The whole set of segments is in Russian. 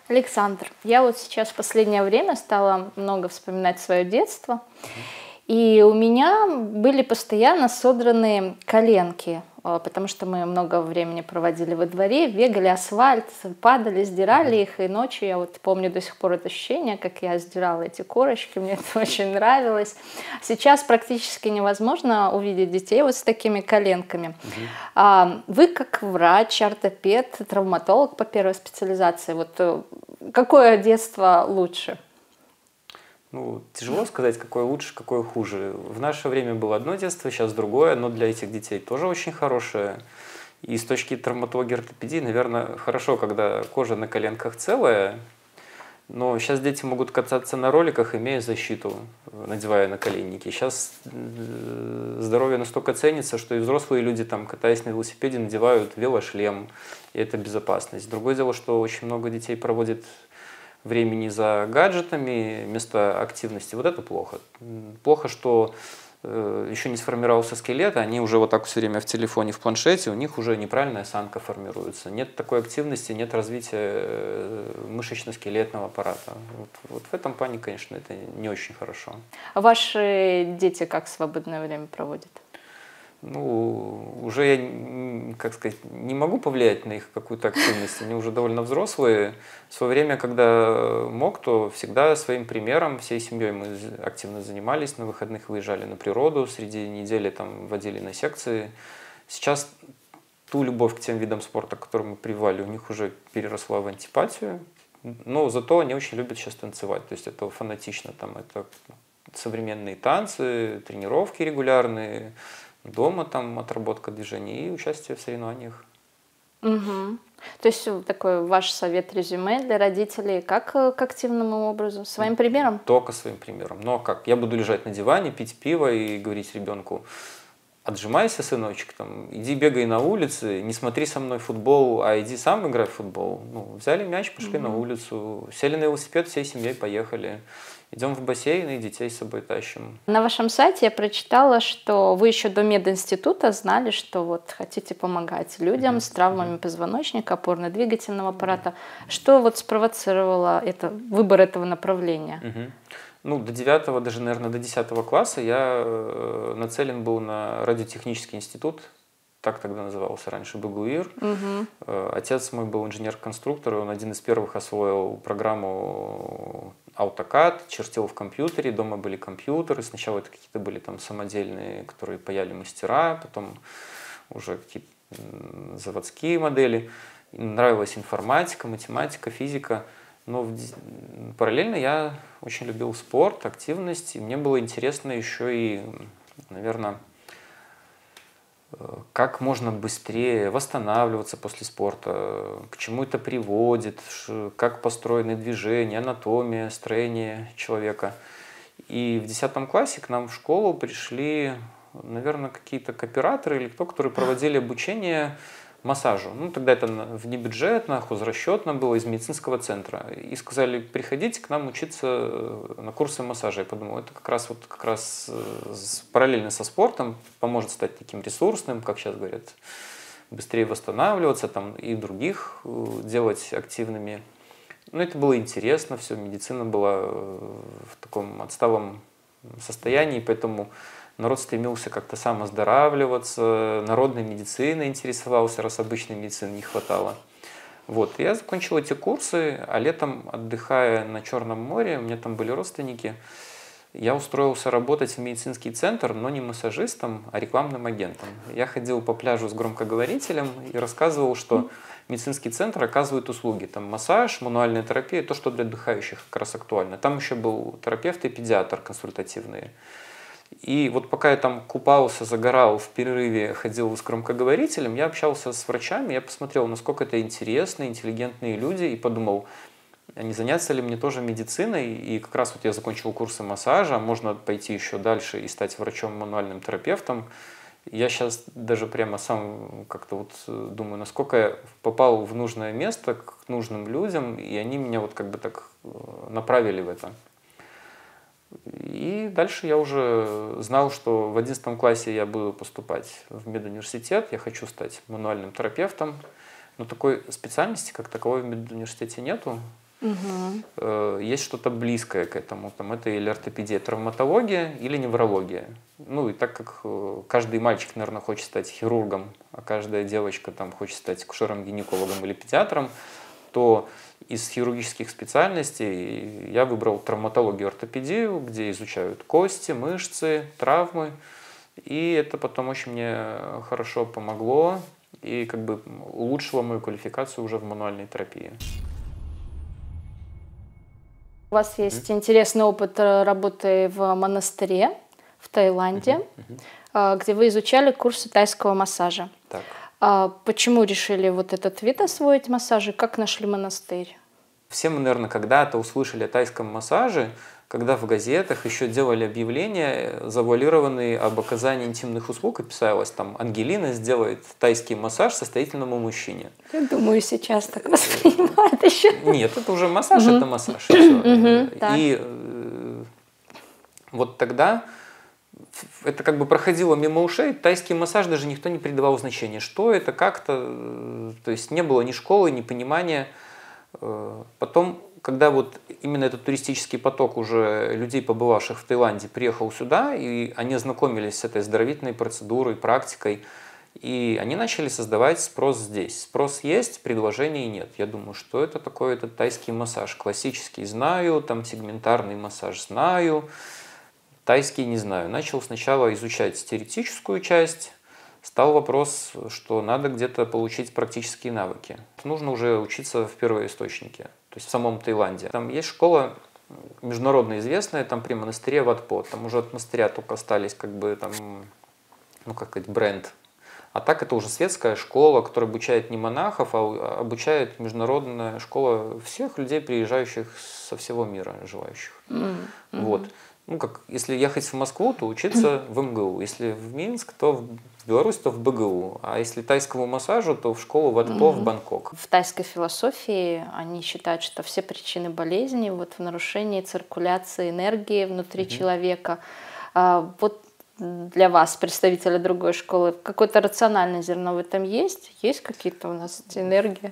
Александр, я вот сейчас в последнее время стала много вспоминать свое детство, и у меня были постоянно содранные коленки, потому что мы много времени проводили во дворе, бегали асфальт, падали, сдирали их, и ночью я вот помню до сих пор это ощущение, как я сдирала эти корочки, мне это очень нравилось. Сейчас практически невозможно увидеть детей вот с такими коленками. Вы как врач, ортопед, травматолог по первой специализации, вот какое детство лучше? Ну, тяжело сказать, какое лучше, какое хуже. В наше время было одно детство, сейчас другое, но для этих детей тоже очень хорошее. И с точки травматологии ортопедии, наверное, хорошо, когда кожа на коленках целая, но сейчас дети могут кататься на роликах, имея защиту, надевая наколенники. Сейчас здоровье настолько ценится, что и взрослые люди, там, катаясь на велосипеде, надевают велошлем, и это безопасность. Другое дело, что очень много детей проводит времени за гаджетами вместо активности. Вот это плохо. Плохо, что еще не сформировался скелет, они уже вот так все время в телефоне, в планшете, у них уже неправильная осанка формируется. Нет такой активности, нет развития мышечно-скелетного аппарата. Вот в этом плане, конечно, это не очень хорошо. А ваши дети как свободное время проводят? Ну, уже я, как сказать, не могу повлиять на их какую-то активность. Они уже довольно взрослые. В свое время, когда мог, то всегда своим примером, всей семьей мы активно занимались. На выходных выезжали на природу, среди недели там водили на секции. Сейчас ту любовь к тем видам спорта, к которым мы прививали, у них уже переросла в антипатию. Но зато они очень любят сейчас танцевать. То есть это фанатично. Там, это современные танцы, тренировки регулярные, дома там отработка движений и участие в соревнованиях. Мгм. То есть такой ваш совет резюме для родителей, как к активному образу, своим примером? Только своим примером. Но как? Я буду лежать на диване, пить пиво и говорить ребенку: отжимайся, сыночек, там, иди бегай на улице, не смотри со мной футбол, а иди сам играй в футбол. Ну, взяли мяч, пошли на улицу, сели на велосипед, всей семьей поехали. Идем в бассейн и детей с собой тащим. На вашем сайте я прочитала, что вы еще до мединститута знали, что вот хотите помогать людям с травмами позвоночника, опорно-двигательного аппарата. Что вот спровоцировало выбор этого направления? Ну, до 9, даже, наверное, до 10 класса я нацелен был на радиотехнический институт, так тогда назывался раньше, БГУИР. Отец мой был инженер-конструктор, и он один из первых освоил программу AutoCAD, чертил в компьютере, дома были компьютеры. Сначала это какие-то были там самодельные, которые паяли мастера, потом уже какие-то заводские модели. Нравилась информатика, математика, физика. Но параллельно я очень любил спорт, активность, и мне было интересно еще и, наверное, как можно быстрее восстанавливаться после спорта, к чему это приводит, как построены движения, анатомия, строение человека. И в 10 классе к нам в школу пришли, наверное, какие-то кооператоры или кто, которые проводили обучение массажу. Ну, тогда это внебюджетно, хозрасчетно было, из медицинского центра. И сказали: приходите к нам учиться на курсы массажа. Я подумал, это как раз параллельно со спортом поможет стать таким ресурсным, как сейчас говорят, быстрее восстанавливаться там, и других делать активными. Ну, это было интересно, все, медицина была в таком отсталом состоянии, поэтому народ стремился как-то сам оздоравливаться, народной медициной интересовался, раз обычной медицины не хватало. Вот. Я закончил эти курсы, а летом, отдыхая на Черном море, у меня там были родственники, я устроился работать в медицинский центр, но не массажистом, а рекламным агентом. Я ходил по пляжу с громкоговорителем и рассказывал, что медицинский центр оказывает услуги. Там массаж, мануальная терапия, то, что для отдыхающих как раз актуально. Там еще был терапевт и педиатр консультативные. И вот пока я там купался, загорал, в перерыве ходил с громкоговорителем, я общался с врачами, я посмотрел, насколько это интересные, интеллигентные люди, и подумал, а не заняться ли мне тоже медициной. И как раз вот я закончил курсы массажа, можно пойти еще дальше и стать врачом-мануальным терапевтом. Я сейчас даже прямо сам как-то вот думаю, насколько я попал в нужное место, к нужным людям, и они меня вот как бы так направили в это. И дальше я уже знал, что в 11 классе я буду поступать в медуниверситет, я хочу стать мануальным терапевтом, но такой специальности, как таковой, в медуниверситете нету. Есть что-то близкое к этому. Там, это или ортопедия, травматология, или неврология. Ну и так как каждый мальчик, наверное, хочет стать хирургом, а каждая девочка там хочет стать акушером, гинекологом или педиатром, то из хирургических специальностей я выбрал травматологию, ортопедию, где изучают кости, мышцы, травмы. И это потом очень мне хорошо помогло и как бы улучшило мою квалификацию уже в мануальной терапии. У вас есть интересный опыт работы в монастыре в Таиланде, где вы изучали курсы тайского массажа. Так. Почему решили вот этот вид освоить массажа? Как нашли монастырь? Все мы, наверное, когда-то услышали о тайском массаже, когда в газетах еще делали объявления, завуалированные об оказании интимных услуг, и писалось там: «Ангелина сделает тайский массаж состоятельному мужчине». Я думаю, сейчас так воспринимают еще. Нет, это уже массаж, это массаж. И всё. И вот тогда это как бы проходило мимо ушей, тайский массаж даже никто не придавал значения. Что это, как-то, то есть не было ни школы, ни понимания. Потом, когда вот именно этот туристический поток уже людей, побывавших в Таиланде, приехал сюда, и они ознакомились с этой оздоровительной процедурой, практикой, и они начали создавать спрос здесь. Спрос есть, предложений нет. Я думаю, что это такое, этот тайский массаж. Классический знаю, там сегментарный массаж знаю, тайский не знаю. Начал сначала изучать теоретическую часть. Стал вопрос, что надо где-то получить практические навыки. Нужно уже учиться в первоисточнике, то есть в самом Таиланде. Там есть школа международно известная, там при монастыре Wat Po. Там уже от монастыря только остались как бы там, ну как сказать, бренд. А так это уже светская школа, которая обучает не монахов, а обучает международная школа всех людей, приезжающих со всего мира, желающих. Вот. Ну, как, если ехать в Москву, то учиться в МГУ. Если в Минск, то в Беларусь, то в БГУ. А если тайскому массажу, то в школу Wat Po в Бангкок. В тайской философии они считают, что все причины болезни вот в нарушении циркуляции энергии внутри человека. Вот для вас, представителя другой школы, какое-то рациональное зерно в этом есть? Есть какие-то у нас эти энергии?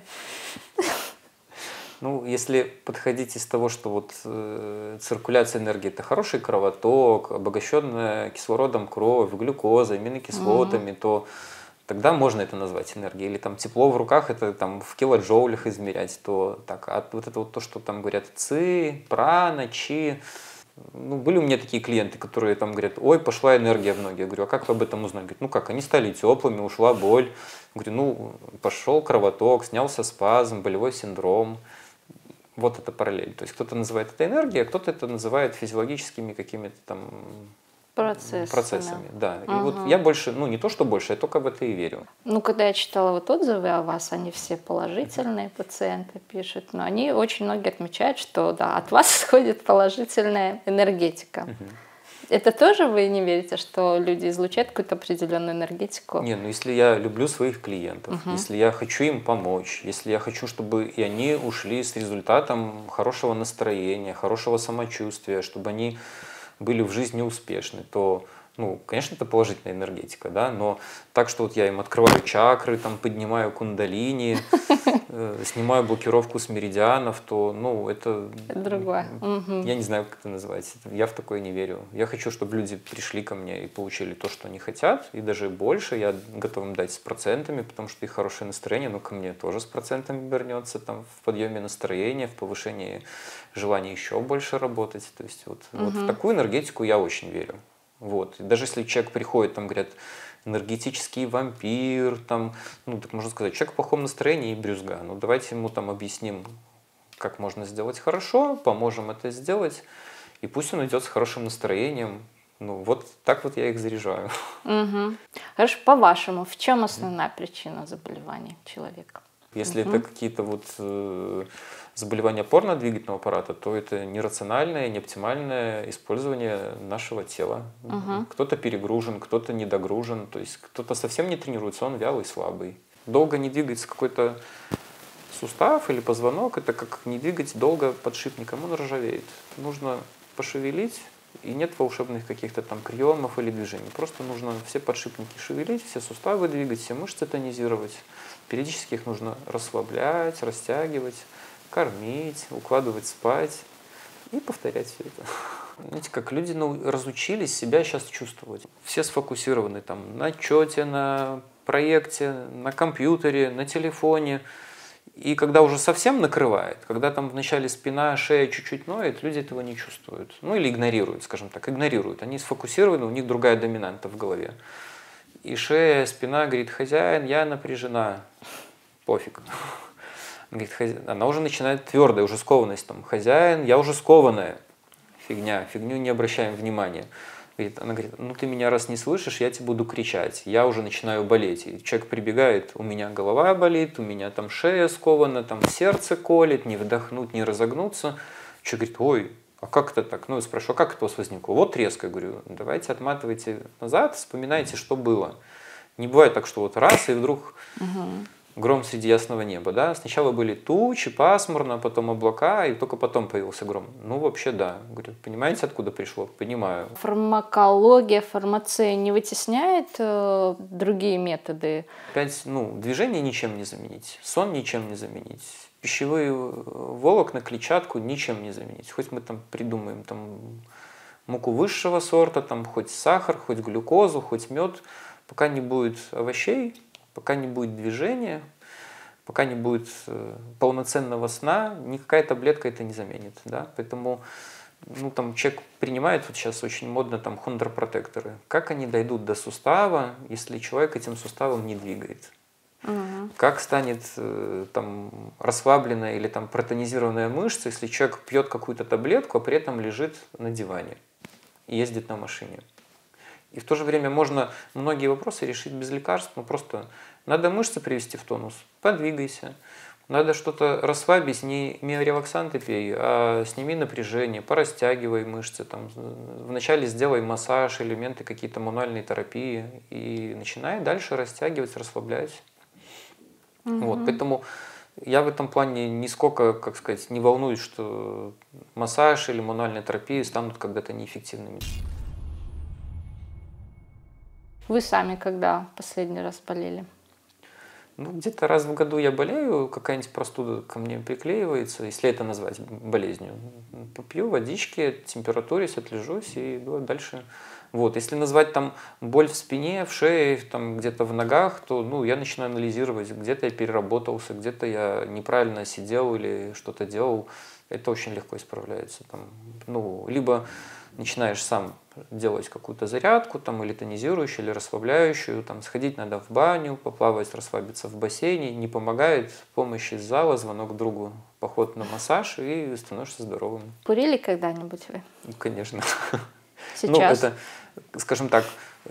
Ну, если подходить из того, что вот циркуляция энергии – это хороший кровоток, обогащенная кислородом кровь, глюкозой, аминокислотами, то тогда можно это назвать энергией. Или там тепло в руках – это там в килоджоулях измерять. То так, а вот это вот то, что там говорят ци, прана, чи. Ну, были у меня такие клиенты, которые там говорят: ой, пошла энергия в ноги. Я говорю: а как вы об этом узнали? Говорят: ну как, они стали теплыми, ушла боль. Я говорю: ну, пошел кровоток, снялся спазм, болевой синдром. Вот это параллель. То есть кто-то называет это энергией, а кто-то это называет физиологическими какими-то там процессами. Да. И вот я больше, ну не то, что больше, я только в это и верю. Ну, когда я читала вот отзывы о вас, они все положительные, пациенты пишут, но они очень многие отмечают, что да, от вас исходит положительная энергетика. Это тоже вы не верите, что люди излучают какую-то определенную энергетику? Не, ну если я люблю своих клиентов, если я хочу им помочь, если я хочу, чтобы и они ушли с результатом хорошего настроения, хорошего самочувствия, чтобы они были в жизни успешны, то, ну, конечно, это положительная энергетика, да, но так, что вот я им открываю чакры, там, поднимаю кундалини, снимаю блокировку с меридианов, то, ну, это другое. Я не знаю, как это называть. Я в такое не верю. Я хочу, чтобы люди пришли ко мне и получили то, что они хотят, и даже больше. Я готов им дать с процентами, потому что их хорошее настроение, но ко мне тоже с процентами вернется, там, в подъеме настроения, в повышении желания еще больше работать. То есть вот в такую энергетику я очень верю. Вот. И даже если человек приходит, там говорят: энергетический вампир, там, ну, так можно сказать, человек в плохом настроении и брюзга. Ну, давайте ему там объясним, как можно сделать хорошо, поможем это сделать, и пусть он идет с хорошим настроением. Ну, вот так вот я их заряжаю. Хорошо, по-вашему, в чем основная причина заболевания человека? Если это какие-то вот заболевания опорно-двигательного аппарата, то это нерациональное, неоптимальное использование нашего тела. Кто-то перегружен, кто-то недогружен, то есть кто-то совсем не тренируется, он вялый, слабый. Долго не двигается какой-то сустав или позвонок, это как не двигать долго подшипником, он ржавеет. Нужно пошевелить, и нет волшебных каких-то там приемов или движений. Просто нужно все подшипники шевелить, все суставы двигать, все мышцы тонизировать. Периодически их нужно расслаблять, растягивать. кормить, укладывать спать и повторять все это. Знаете, как люди разучились себя сейчас чувствовать. Все сфокусированы там на отчете, на проекте, на компьютере, на телефоне. И когда уже совсем накрывает, когда там вначале спина, шея чуть-чуть ноет, люди этого не чувствуют. Ну или игнорируют, скажем так, игнорируют. Они сфокусированы, у них другая доминанта в голове. И шея, спина говорит: хозяин, я напряжена. Пофиг. Она уже начинает твердая, уже скованность. Там, хозяин, я уже скованная. Фигню не обращаем внимания. Она говорит: ну ты меня раз не слышишь, я тебе буду кричать. Я уже начинаю болеть. И человек прибегает: у меня голова болит, у меня там шея скована, там сердце колет, не вдохнуть, не разогнуться. Человек говорит: ой, а как это так? Ну, я спрашиваю: а как это у вас возникло? Вот резко, говорю, давайте отматывайте назад, вспоминайте, что было. Не бывает так, что вот раз и вдруг гром среди ясного неба, да? Сначала были тучи, пасмурно, потом облака, и только потом появился гром. Ну, вообще, да. Говорю: понимаете, откуда пришло? Понимаю. Фармакология, фармация не вытесняет другие методы? Опять, движение ничем не заменить, сон ничем не заменить, пищевые волокна, клетчатку ничем не заменить. Хоть мы там придумаем там муку высшего сорта, там хоть сахар, хоть глюкозу, хоть мед, пока не будет овощей, пока не будет движения, пока не будет полноценного сна, никакая таблетка это не заменит. Да? Поэтому там человек принимает, вот сейчас очень модно там хондропротекторы. Как они дойдут до сустава, если человек этим суставом не двигает? Как станет там расслабленная или там протонизированная мышца, если человек пьет какую-то таблетку, а при этом лежит на диване и ездит на машине? И в то же время можно многие вопросы решить без лекарств. Просто надо мышцы привести в тонус, подвигайся. Надо что-то расслабить, не миорелаксанты пей, а сними напряжение, порастягивай мышцы. Там, вначале сделай массаж, элементы какие-то мануальной терапии и начинай дальше растягивать, расслаблять. Вот, поэтому я в этом плане нисколько, как сказать, не волнуюсь, что массаж или мануальная терапия станут когда-то неэффективными. Вы сами когда последний раз болели? Где-то раз в году я болею, какая-нибудь простуда ко мне приклеивается, если это назвать болезнью. Попью водички, температурюсь, отлежусь и иду дальше. Вот. Если назвать там боль в спине, в шее, там где-то в ногах, то я начинаю анализировать, где-то я переработался, где-то я неправильно сидел или что-то делал. Это очень легко исправляется. Либо начинаешь сам делать какую-то зарядку, или тонизирующую, или расслабляющую, сходить надо в баню, поплавать, расслабиться в бассейне. Не помогает помощь из зала, звонок другу, поход на массаж, и становишься здоровым. Курили когда-нибудь вы? Конечно. Сейчас? Это, скажем так,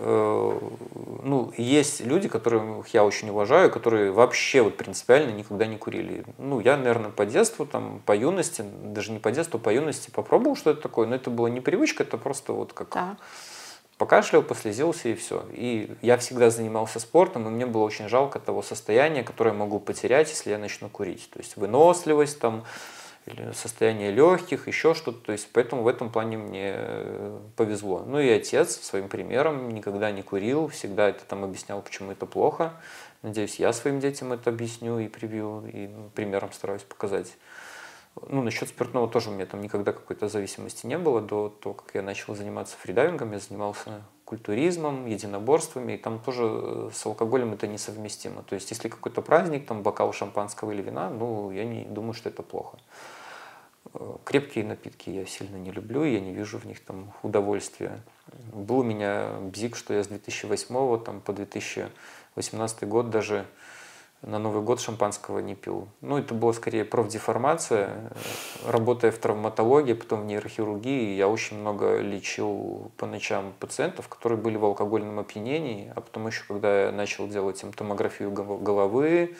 есть люди, которых я очень уважаю, которые вообще принципиально никогда не курили. Я, наверное, по детству, по юности, даже не по детству, по юности попробовал, что это такое, но это была не привычка, это просто покашлял, послезился и все. И я всегда занимался спортом, и мне было очень жалко того состояния, которое я могу потерять, если я начну курить. То есть выносливость, или состояние легких, еще что-то. То есть поэтому в этом плане мне повезло. И отец своим примером никогда не курил, всегда это объяснял, почему это плохо. Надеюсь, я своим детям это объясню и привью, и примером стараюсь показать. Насчет спиртного тоже у меня никогда какой-то зависимости не было. До того, как я начал заниматься фридайвингом, я занимался культуризмом, единоборствами, и там тоже с алкоголем это несовместимо. То есть, если какой-то праздник, бокал шампанского или вина, я не думаю, что это плохо. Крепкие напитки я сильно не люблю, я не вижу в них удовольствия. Был у меня бзик, что я с 2008 по 2018 год даже на Новый год шампанского не пил. Это было скорее профдеформация. Работая в травматологии, потом в нейрохирургии, я очень много лечил по ночам пациентов, которые были в алкогольном опьянении, а потом еще, когда я начал делать им томографию головы,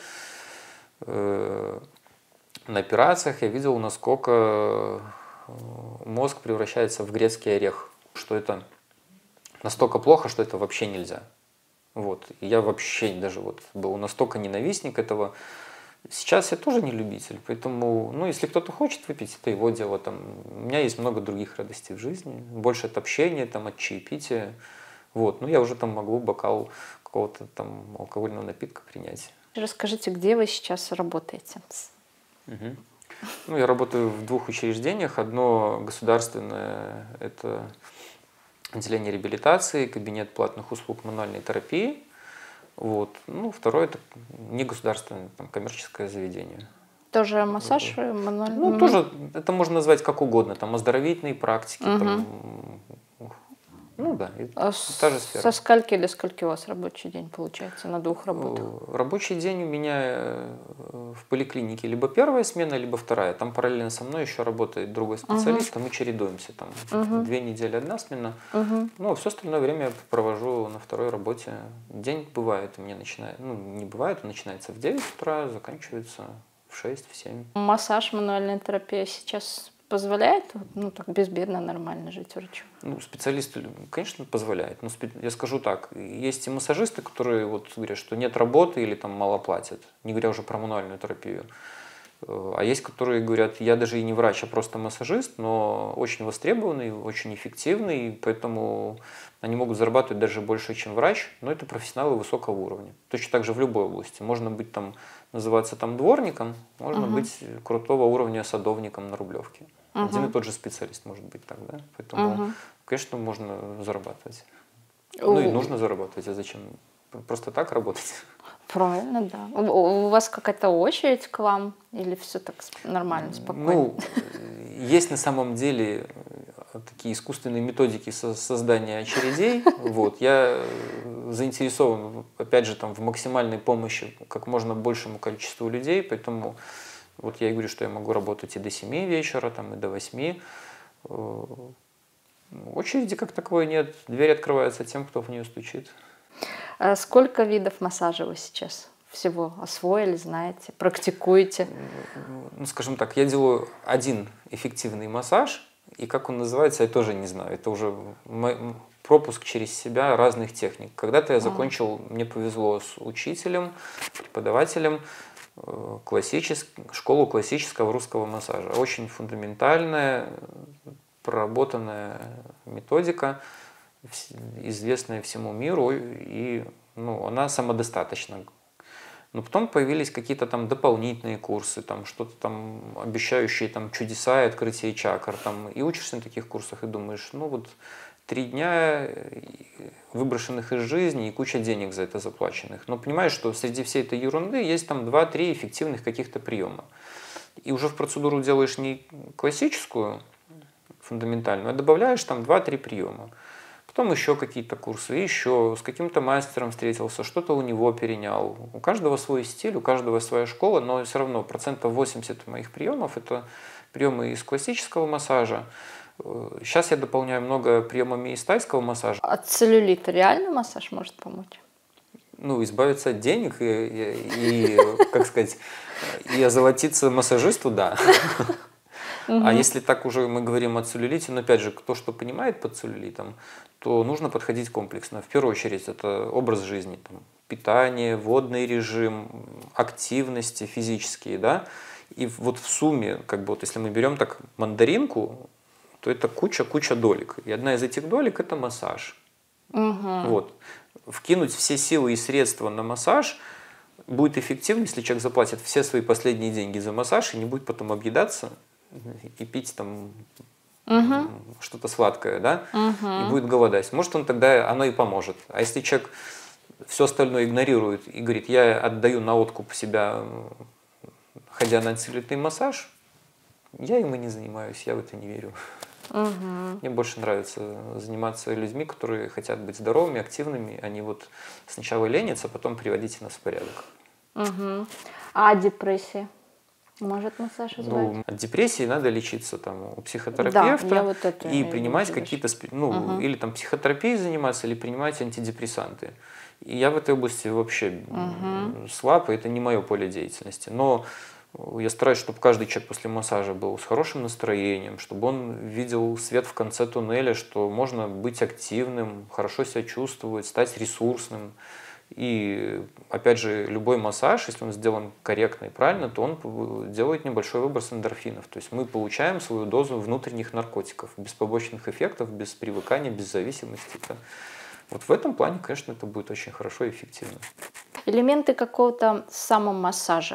на операциях я видел, насколько мозг превращается в грецкий орех, что это настолько плохо, что это вообще нельзя. И я вообще даже был настолько ненавистник этого. Сейчас я тоже не любитель, поэтому, если кто-то хочет выпить, это его дело. У меня есть много других радостей в жизни, больше от общения, от чаепития. Я уже могу бокал какого-то алкогольного напитка принять. Расскажите, где вы сейчас работаете? Ну, я работаю в двух учреждениях. Одно государственное – это отделение реабилитации, кабинет платных услуг мануальной терапии. Вот. Ну, второе – это негосударственное, там, коммерческое заведение. Тоже массаж мануальный? Ну, тоже это можно назвать как угодно. Там оздоровительные практики, там, ну да, та же сфера. Со скольки до скольки у вас рабочий день получается на двух работах? Рабочий день у меня в поликлинике либо первая смена, либо вторая. Там параллельно со мной еще работает другой специалист, а мы чередуемся. Там 2 недели одна смена. Ну, а все остальное время я провожу на второй работе. День бывает у меня начинает, ну, не бывает, он начинается в 9 утра, заканчивается в 6, в 7. Массаж, мануальная терапия сейчас позволяет, ну, так безбедно, нормально жить врачу? Ну, специалисты, конечно, позволяет. Но я скажу так, есть и массажисты, которые вот говорят, что нет работы или там мало платят, не говоря уже про мануальную терапию. А есть, которые говорят, я даже и не врач, а просто массажист, но очень востребованный, очень эффективный, поэтому они могут зарабатывать даже больше, чем врач, но это профессионалы высокого уровня. Точно так же в любой области. Можно быть там, называться там дворником, можно быть крутого уровня садовником на Рублевке. Один и тот же специалист может быть так, да? Поэтому, конечно, можно зарабатывать. Ну и нужно зарабатывать, а зачем? Просто так работать. Правильно, да. У вас какая-то очередь к вам или все так нормально, спокойно? Ну, есть на самом деле такие искусственные методики создания очередей. Вот. Я заинтересован, опять же, там, в максимальной помощи как можно большему количеству людей, поэтому вот я и говорю, что я могу работать и до 7 вечера, там, и до 8. Очереди как таковой нет. Дверь открывается тем, кто в нее стучит. Сколько видов массажа вы сейчас всего освоили, знаете, практикуете? Ну, скажем так, я делаю один эффективный массаж, и как он называется, я тоже не знаю. Это уже пропуск через себя разных техник. Когда-то я закончил, мне повезло с учителем, преподавателем, школу классического русского массажа. Очень фундаментальная, проработанная методика, известная всему миру, и ну, она самодостаточна. Но потом появились какие-то там дополнительные курсы, там что-то там обещающие там чудеса и открытие чакр. Там, и учишься на таких курсах и думаешь, ну вот 3 дня выброшенных из жизни и куча денег за это заплаченных. Но понимаешь, что среди всей этой ерунды есть там 2-3 эффективных каких-то приема. И уже в процедуру делаешь не классическую, фундаментальную, а добавляешь там 2-3 приема. Потом еще какие-то курсы, еще с каким-то мастером встретился, что-то у него перенял. У каждого свой стиль, у каждого своя школа, но все равно 80% моих приемов – это приемы из классического массажа. Сейчас я дополняю много приемами из тайского массажа. От целлюлита реально массаж может помочь? Ну, избавиться от денег и как сказать, и озолотиться массажисту, да. А если так уже мы говорим о целлюлите, но опять же, кто что понимает под целлюлитом, то нужно подходить комплексно. В первую очередь это образ жизни, там, питание, водный режим, активности физические, да. И вот в сумме, как бы вот если мы берем так мандаринку, то это куча долек. И одна из этих долек – это массаж. Вот. Вкинуть все силы и средства на массаж будет эффективно, если человек заплатит все свои последние деньги за массаж и не будет потом объедаться и пить там что-то сладкое, да, и будет голодать. Может, он тогда, оно и поможет. А если человек все остальное игнорирует и говорит, я отдаю на откуп себя, ходя на целлюлитный массаж, я им и не занимаюсь, я в это не верю. Мне больше нравится заниматься людьми, которые хотят быть здоровыми, активными, они вот сначала ленятся, а потом приводите нас в порядок. А от депрессии? Может массаж избавить? Ну, от депрессии надо лечиться там, у психотерапевта, да, вот и принимать какие-то, ну, или там психотерапией заниматься, или принимать антидепрессанты. И я в этой области вообще слаб, и это не мое поле деятельности. Но я стараюсь, чтобы каждый человек после массажа был с хорошим настроением, чтобы он видел свет в конце туннеля, что можно быть активным, хорошо себя чувствовать, стать ресурсным. И, опять же, любой массаж, если он сделан корректно и правильно, то он делает небольшой выброс эндорфинов. То есть мы получаем свою дозу внутренних наркотиков, без побочных эффектов, без привыкания, без зависимости. Вот в этом плане, конечно, это будет очень хорошо и эффективно. Элементы какого-то самомассажа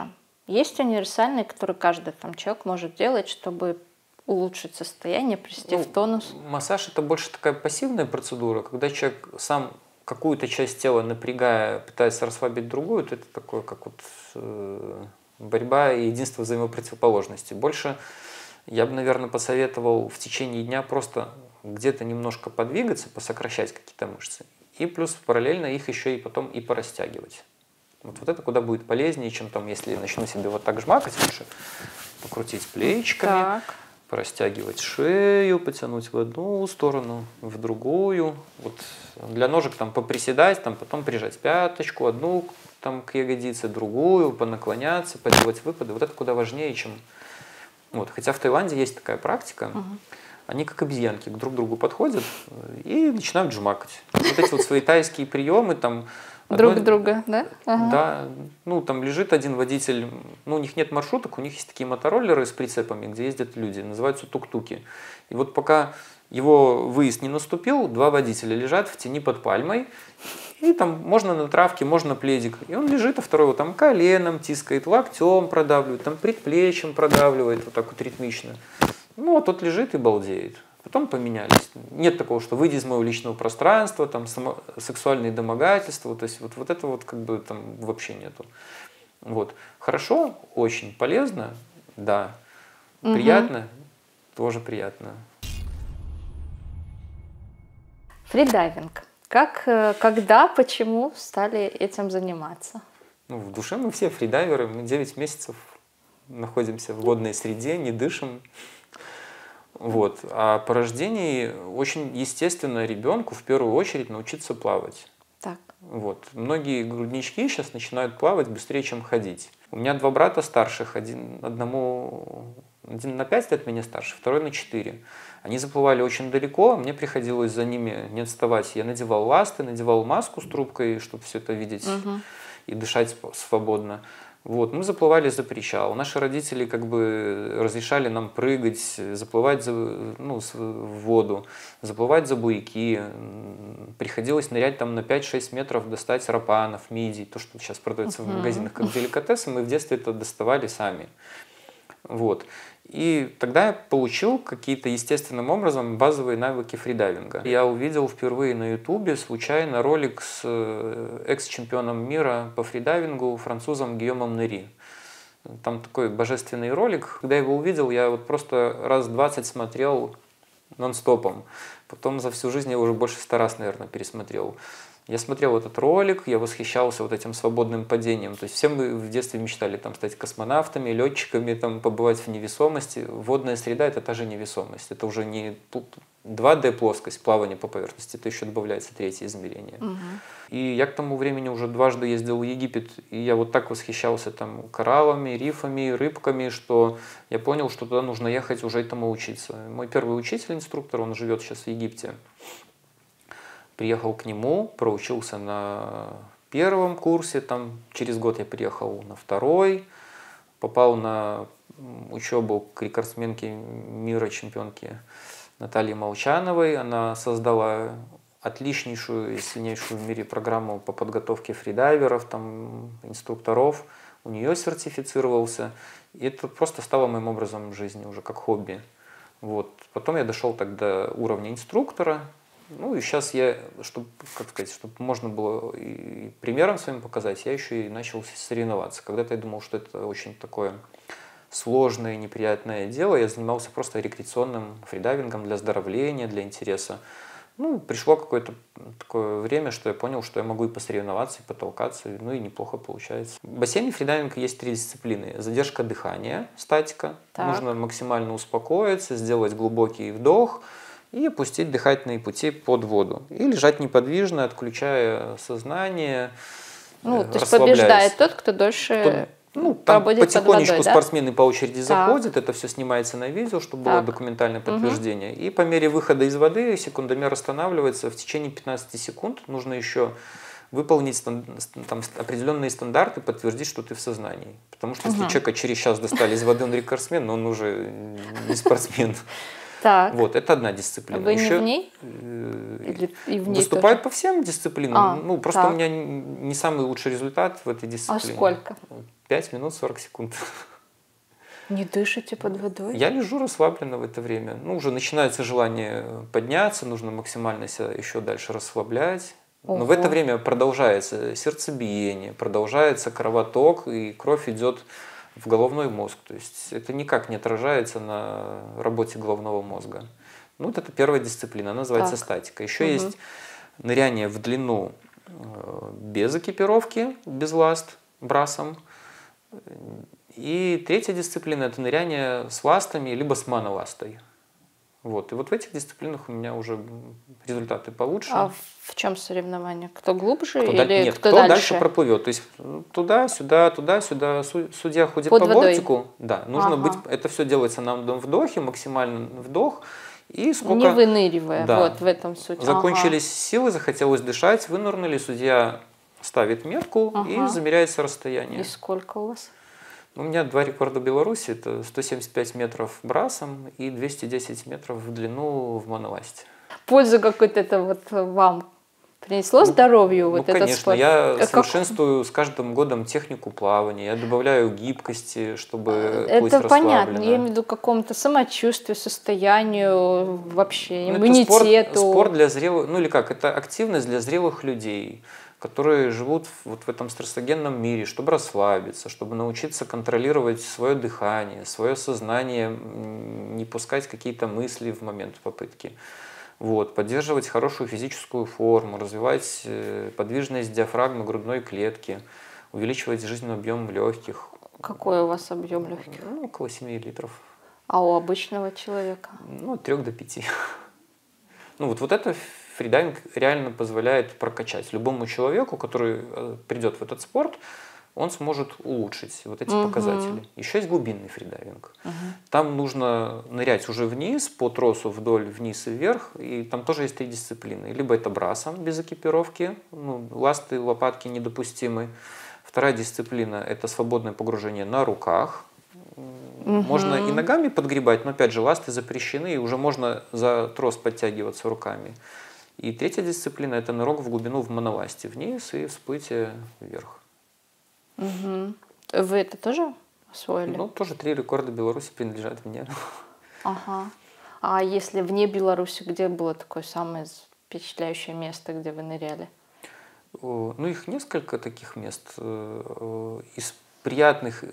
Есть универсальные, которые каждый там человек может делать, чтобы улучшить состояние, привести в тонус? Массаж – это больше такая пассивная процедура, когда человек сам какую-то часть тела напрягая, пытается расслабить другую, то это такое, как вот борьба и единство взаимопротивоположностей. Больше я бы, наверное, посоветовал в течение дня просто где-то немножко подвигаться, посокращать какие-то мышцы, и плюс параллельно их еще и потом и порастягивать. Вот это куда будет полезнее, чем там, если я начну себе вот так жмакать, лучше покрутить плечиками, Так. порастягивать шею, потянуть в одну сторону, в другую. Вот для ножек там поприседать, там потом прижать пяточку, одну там к ягодице, другую, понаклоняться, поделать выпады. Вот это куда важнее, чем... Вот. Хотя в Таиланде есть такая практика, они как обезьянки друг к другу подходят и начинают жмакать. Вот эти вот свои тайские приемы там... Друг друга, да? Да, ну там лежит один водитель, ну у них нет маршруток, у них есть такие мотороллеры с прицепами, где ездят люди, называются тук-туки. И вот пока его выезд не наступил, два водителя лежат в тени под пальмой, и там можно на травке, можно пледик. И он лежит, а второй его там коленом тискает, локтем продавливает, там предплечьем продавливает, вот так вот ритмично. Ну а тот лежит и балдеет. Потом поменялись. Нет такого, что выйди из моего личного пространства, там сексуальные домогательства, то есть вот это вот как бы там вообще нету. Вот. Хорошо, очень полезно, да. Приятно, тоже приятно. Фридайвинг. Как, когда, почему стали этим заниматься? Ну, в душе мы все фридайверы, мы 9 месяцев находимся в водной среде, не дышим. Вот. А по рождении очень естественно ребенку в первую очередь научиться плавать. Так. Вот. Многие груднички сейчас начинают плавать быстрее, чем ходить. У меня два брата старших, один на 5 лет меня старше, второй на 4. Они заплывали очень далеко, мне приходилось за ними не отставать. Я надевал ласты, надевал маску с трубкой, чтобы все это видеть и дышать свободно. Вот, мы заплывали за причал. Наши родители как бы разрешали нам прыгать, заплывать в воду, заплывать за буйки. Приходилось нырять там на 5-6 метров, достать рапанов, мидий, то, что сейчас продается в магазинах как деликатесы, мы в детстве это доставали сами. Вот. И тогда я получил какие-то естественным образом базовые навыки фридайвинга. Я увидел впервые на ютубе случайно ролик с экс-чемпионом мира по фридайвингу французом Гийомом Нери. Там такой божественный ролик. Когда я его увидел, я вот просто раз 20 смотрел нон-стопом. Потом за всю жизнь я уже больше 100 раз, наверное, пересмотрел. Я смотрел этот ролик, я восхищался вот этим свободным падением. То есть все мы в детстве мечтали там стать космонавтами, летчиками, там, побывать в невесомости. Водная среда – это та же невесомость. Это уже не 2D плоскость, плавание по поверхности, это еще добавляется третье измерение. И я к тому времени уже дважды ездил в Египет, и я вот так восхищался там кораллами, рифами, рыбками, что я понял, что туда нужно ехать уже этому учиться. Мой первый учитель-инструктор, он живет сейчас в Египте. Приехал к нему, проучился на первом курсе, там, через год я приехал на второй, попал на учебу к рекордсменке мира, чемпионке Наталье Молчановой. Она создала отличнейшую и сильнейшую в мире программу по подготовке фридайверов, там, инструкторов. У нее сертифицировался. И это просто стало моим образом жизни уже как хобби. Вот. Потом я дошел тогда до уровня инструктора. Ну и сейчас я, чтобы можно было и примером своим показать, я еще и начал соревноваться. Когда-то я думал, что это очень такое сложное, неприятное дело. Я занимался просто рекреационным фридайвингом для оздоровления, для интереса. Ну, пришло какое-то такое время, что я понял, что я могу и посоревноваться, и потолкаться, ну и неплохо получается. В бассейне фридайвинга есть 3 дисциплины. Задержка дыхания, статика. Так. Нужно максимально успокоиться, сделать глубокий вдох и опустить дыхательные пути под воду. И лежать неподвижно, отключая сознание, то есть побеждает тот, кто дольше там проводит под водой, потихонечку да? спортсмены по очереди заходят, это все снимается на видео, чтобы было документальное подтверждение. И по мере выхода из воды секундомер останавливается. В течение 15 секунд нужно еще выполнить там определенные стандарты, подтвердить, что ты в сознании. Потому что если человека через час достали из воды, он рекордсмен, но он уже не спортсмен. Так. Вот, это одна дисциплина. Вы Еще не в ней? Или и в ней выступают тоже? по всем дисциплинам. Просто так. у меня не самый лучший результат в этой дисциплине. А сколько? 5 минут 40 секунд. Не дышите под водой? Я лежу расслабленно в это время. Ну, уже начинается желание подняться, нужно максимально себя еще дальше расслаблять. Но в это Ого. время продолжается сердцебиение, продолжается кровоток, и кровь идет в головной мозг. То есть это никак не отражается на работе головного мозга. Ну, вот это первая дисциплина, она называется Так. статика. Еще есть ныряние в длину без экипировки, без ласт, брасом. И третья дисциплина – это ныряние с ластами, либо с моноластой. Вот. И вот в этих дисциплинах у меня уже результаты получше. А в чем соревнование? Кто глубже Кто или Нет, кто кто дальше дальше? проплывет. То есть туда-сюда, туда-сюда. Судья ходит Под по водой? бортику. Да, нужно быть. Ага. Это все делается на одном вдохе, максимальный вдох. И сколько. Не выныривая, Да. вот в этом суть. Закончились силы, захотелось дышать, вынырнули, судья ставит метку и замеряется расстояние. И сколько у вас? У меня 2 рекорда Беларуси, это 175 метров брасом и 210 метров в длину в моноласте. Пользу какую-то это вот вам принесло здоровью вот этот конечно, спорт? я совершенствую с каждым годом технику плавания, я добавляю гибкости, чтобы плыть Это понятно, расслабленно. я имею в виду какому-то самочувствию, состоянию, вообще Ну, это иммунитету. спорт для зрелых, ну или как, это активность для зрелых людей, которые живут вот в этом стрессогенном мире, чтобы расслабиться, чтобы научиться контролировать свое дыхание, свое сознание, не пускать какие-то мысли в момент попытки. Вот, поддерживать хорошую физическую форму, развивать подвижность диафрагмы грудной клетки, увеличивать жизненный объем легких. Какой у вас объем легких? Ну, около 7 литров. А у обычного человека? Ну, от 3 до 5. Ну, вот это фридайвинг реально позволяет прокачать. Любому человеку, который придет в этот спорт, он сможет улучшить вот эти показатели. Еще есть глубинный фридайвинг. Там нужно нырять уже вниз, по тросу вдоль, вниз и вверх. И там тоже есть 3 дисциплины. Либо это брасом без экипировки, ну, ласты, лопатки недопустимы. Вторая дисциплина – это свободное погружение на руках. Можно и ногами подгребать, но опять же ласты запрещены, и уже можно за трос подтягиваться руками. И третья дисциплина – это нырок в глубину в моноласте, вниз и всплытие вверх. Вы это тоже освоили? Ну, тоже 3 рекорда Беларуси принадлежат мне. Ага. А если вне Беларуси, где было такое самое впечатляющее место, где вы ныряли? Ну, их несколько таких мест. Из приятных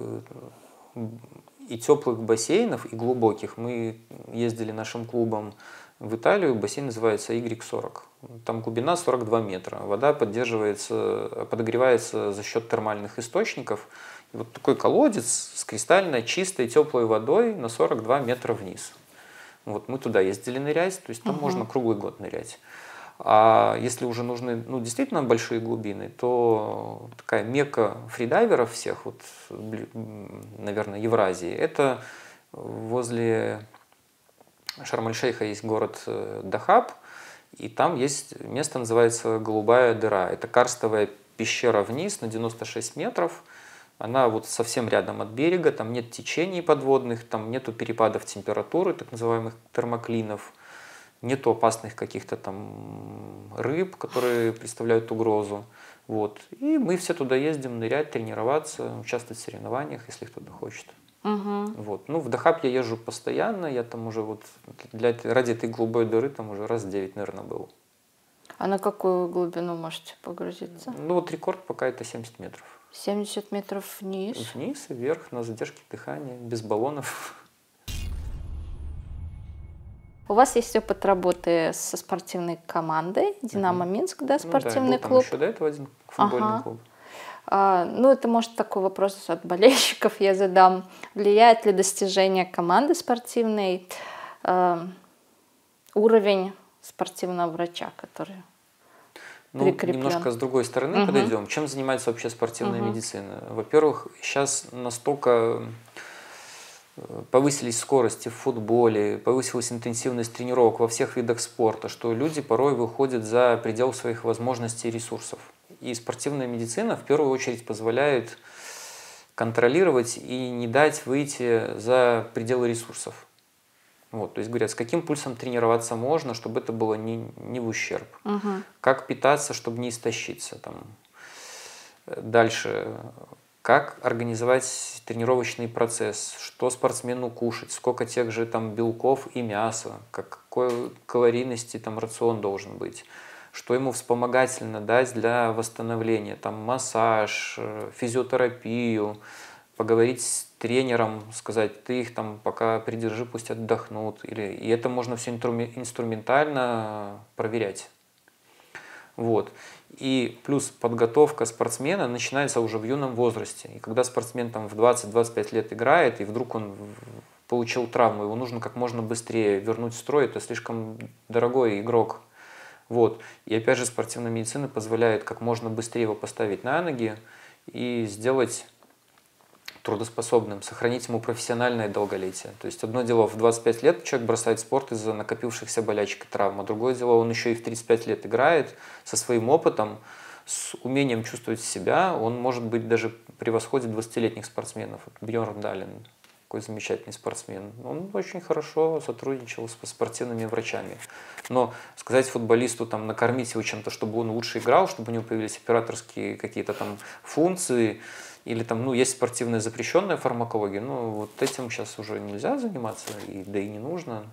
и теплых бассейнов, и глубоких. Мы ездили нашим клубом в Италию, бассейн называется Y40. Там глубина 42 метра. Вода подогревается за счет термальных источников. И вот такой колодец с кристально чистой теплой водой на 42 метра вниз. Вот мы туда ездили нырять, то есть там можно круглый год нырять. А если уже нужны действительно большие глубины, то такая мекка фридайверов всех, вот, наверное, Евразии, это возле Шарм-эль-Шейха есть город Дахаб, и там есть место, называется Голубая дыра. Это карстовая пещера вниз на 96 метров. Она вот совсем рядом от берега, там нет течений подводных, там нету перепадов температуры, так называемых термоклинов. Нету опасных каких-то там рыб, которые представляют угрозу. Вот. И мы все туда ездим нырять, тренироваться, участвовать в соревнованиях, если кто-то хочет. Вот. Ну, в Дахаб я езжу постоянно, я там уже вот ради этой голубой дыры там уже раз 9, наверное, был. А на какую глубину можете погрузиться? Ну, вот рекорд пока это 70 метров. 70 метров вниз? Вниз и вверх, на задержке дыхания, без баллонов. У вас есть опыт работы со спортивной командой «Динамо Минск», да, спортивный был клуб? Там еще до этого один футбольный клуб. Ну, это, может, такой вопрос от болельщиков я задам. Влияет ли достижение команды спортивной уровень спортивного врача, который прикреплен? Немножко с другой стороны подойдем. Чем занимается вообще спортивная медицина? Во-первых, сейчас настолько повысились скорости в футболе, повысилась интенсивность тренировок во всех видах спорта, что люди порой выходят за предел своих возможностей и ресурсов. И спортивная медицина в первую очередь позволяет контролировать и не дать выйти за пределы ресурсов. Вот, то есть говорят, с каким пульсом тренироваться можно, чтобы это было не в ущерб. Как питаться, чтобы не истощиться. Там. Дальше. как организовать тренировочный процесс, что спортсмену кушать, сколько тех же там белков и мяса, какой калорийности там рацион должен быть, что ему вспомогательно дать для восстановления, там массаж, физиотерапию, поговорить с тренером, сказать, ты их там пока придержи, пусть отдохнут. И это можно все инструментально проверять. Вот. И плюс подготовка спортсмена начинается уже в юном возрасте. И когда спортсмен там в 20-25 лет играет, и вдруг он получил травму, его нужно как можно быстрее вернуть в строй, это слишком дорогой игрок. Вот. И опять же спортивная медицина позволяет как можно быстрее его поставить на ноги и сделать трудоспособным, сохранить ему профессиональное долголетие. То есть одно дело, в 25 лет человек бросает спорт из-за накопившихся болячек и травм, а другое дело, он еще и в 35 лет играет со своим опытом, с умением чувствовать себя, он может быть даже превосходит 20-летних спортсменов. Бьорн Дален, такой замечательный спортсмен, он очень хорошо сотрудничал с спортивными врачами. Но сказать футболисту, там, накормить его чем-то, чтобы он лучше играл, чтобы у него появились операторские какие-то там функции, или там, ну, есть спортивная запрещенная фармакология, ну, вот этим сейчас уже нельзя заниматься, да и не нужно.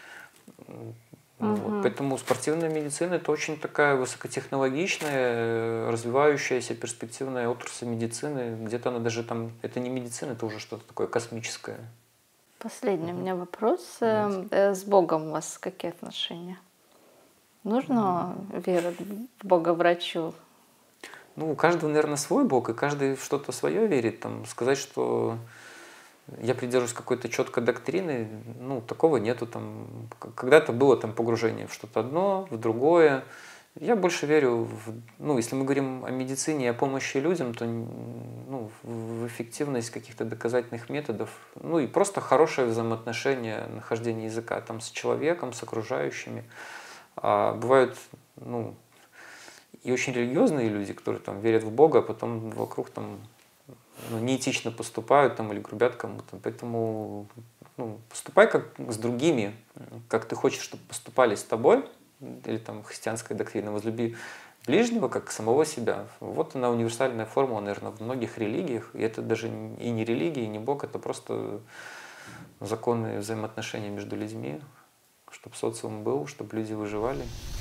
Вот. Поэтому спортивная медицина – это очень такая высокотехнологичная, развивающаяся, перспективная отрасль медицины. Где-то она даже там, это не медицина, это уже что-то такое космическое. Последний у меня вопрос. С Богом у вас какие отношения? Нужно верить в Бога врачу? Ну, у каждого, наверное, свой Бог, и каждый в что-то свое верит. Там, сказать, что я придерживаюсь какой-то четкой доктрины, ну, такого нету. Там, когда-то было там погружение в что-то одно, в другое. Я больше верю, ну, если мы говорим о медицине и о помощи людям, то ну, в эффективность каких-то доказательных методов, ну, и просто хорошее взаимоотношение, нахождение языка там с человеком, с окружающими. А бывают, ну, и очень религиозные люди, которые там верят в Бога, а потом вокруг там ну, неэтично поступают там, или грубят кому-то. Поэтому ну, поступай как с другими, как ты хочешь, чтобы поступали с тобой, или там христианская доктрина, возлюби ближнего как самого себя. Вот она универсальная формула, наверное, в многих религиях. И это даже и не религия, и не Бог, это просто законы взаимоотношений между людьми, чтобы социум был, чтобы люди выживали.